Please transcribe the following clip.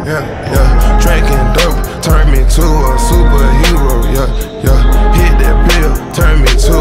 yeah, yeah. Drinking dope turned me to a superhero, yeah, yeah. Hit that pill, turned me to